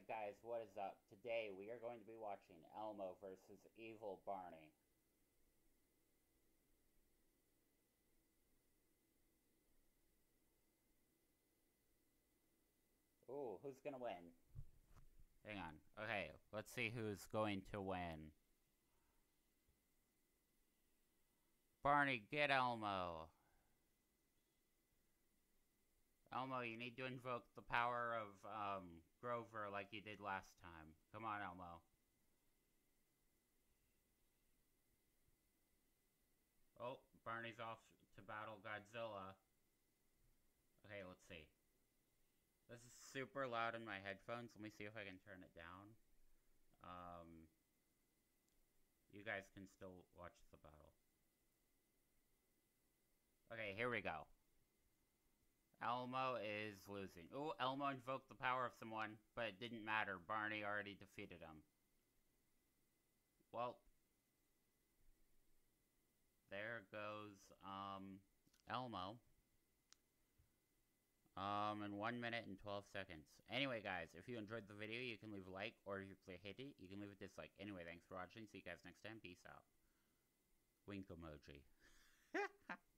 Alright guys, what is up? Today we are going to be watching Elmo versus Evil Barney. Ooh, who's gonna win? Hang on. Okay, let's see who's going to win. Barney, get Elmo! Elmo, you need to invoke the power of, Grover like you did last time. Come on, Elmo. Oh, Barney's off to battle Godzilla. Okay, let's see. This is super loud in my headphones. Let me see if I can turn it down. Um, you guys can still watch the battle. Okay, here we go. Elmo is losing. Ooh, Elmo invoked the power of someone, but it didn't matter. Barney already defeated him. Well, there goes, Elmo. In 1 minute and 12 seconds. Anyway, guys, if you enjoyed the video, you can leave a like, or if you hate it, you can leave a dislike. Anyway, thanks for watching. See you guys next time. Peace out. Wink emoji.